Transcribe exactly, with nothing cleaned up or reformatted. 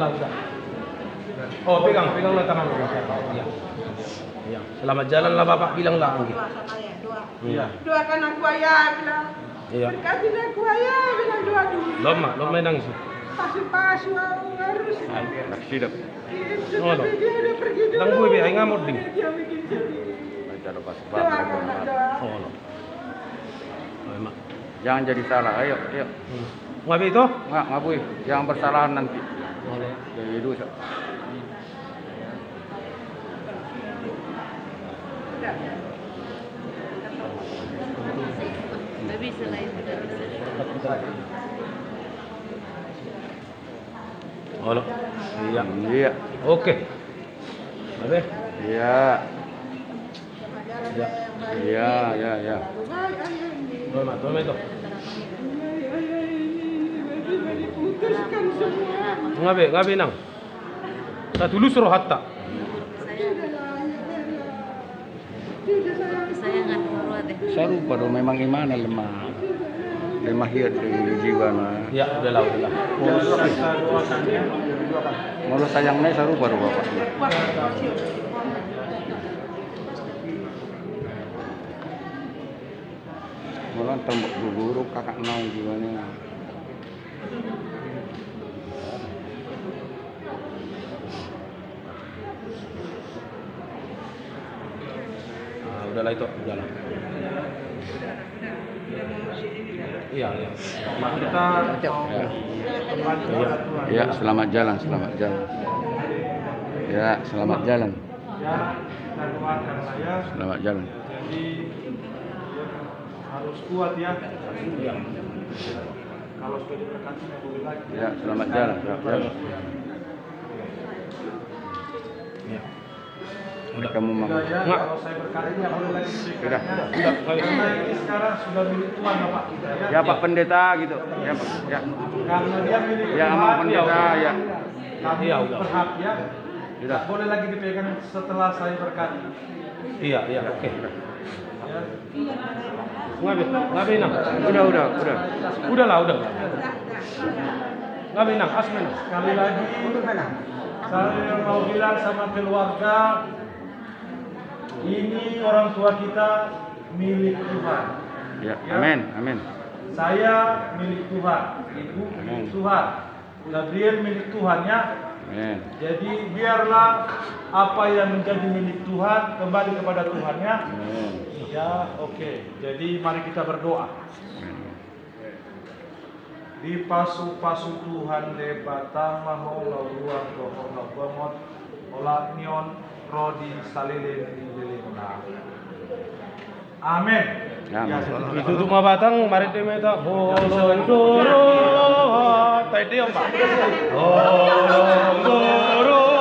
udah, udah. Oh, pegang, pegang lah tangan. Iya. Iya. Selamat jalan lah Bapak bilang lah. Dua sama ya, dua. Iya. Dua kan aku ayah bilang. Iya. Berkati aku ayah bilang dua dulu. Lama, lama nangis. Pasu-pasu harus. Tidak. Oh, no. Dia udah pergi dulu. Tang gue be ai ngamut ding. Dia bikin sedih. Baca doa Doa sebab. anak doa. Oh, no. Oh, emak. Jangan jadi salah. Ayo, ayo. Hmm. Ngabe itu? Nggak, ngabui. Jangan bersalahan nanti. Oh, no. Jadi dosa. Nggak bisa lah itu, nggak bisa. Oh, no. Iya. Iya. Oke. Ngabe? Iya. Iya. Iya, iya, iya. Oh, emak, tuh emak itu. Putuskan semua. Ngabe, ngabe nang. Tak dulu suruh hatta. Kesayangan keluarga deh. Saru pada memang iman lemah. Lemah hiat di jiwa na. Ya, udah lah, udah lah. Kalau sayangnya saru baru bapak. Malah tembok guru kakak nau gimana? Ah, udahlah itu, udahlah. Iya, iya. Kita Ya. Ya, selamat jalan, selamat jalan. Ya, selamat jalan. Ya, kita doakan lah ya. Selamat jalan. Jadi harus kuat ya. Iya. Kalau sudah diberkati nggak boleh lagi. Ya, selamat jalan. Selamat jalan. Iya. Udah. Kamu mau? Sudah ya, Nggak. kalau saya berkati nggak boleh lagi Sudah. diberikannya. Udah, kali. Karena ini sekarang sudah milik Tuhan Bapak kita ya. Ya, Pak Pendeta gitu. Ya, Pak. Ya. Karena dia milik Ya, Tuhan. Amang Pendeta ya. Kami Iya, udah. berhak ya. Sudah. Nggak boleh lagi dipegang setelah saya berkati. Iya, iya, oke. Ya. Ngabe, ngabe nang. Udah, udah, udah. Udah lah, udah. Ngabe nang, asmen. Sekali lagi, saya mau bilang sama keluarga, ini orang tua kita milik Tuhan. Ya, amin, amin. Saya milik Tuhan, ibu milik Tuhan, Gabriel milik Tuhan ya. Amin. Jadi biarlah apa yang menjadi milik Tuhan kembali kepada Tuhan ya. Amin. Ya, oke. Jadi mari kita berdoa. Di pasu-pasu Tuhan de batang mahola ruang dohona bemot olat nion rodi salilin dilina. Amin. Amin. Itu tuh mah batang, mari deh meta. Bolong doro, tadi om pak. Bolong doro.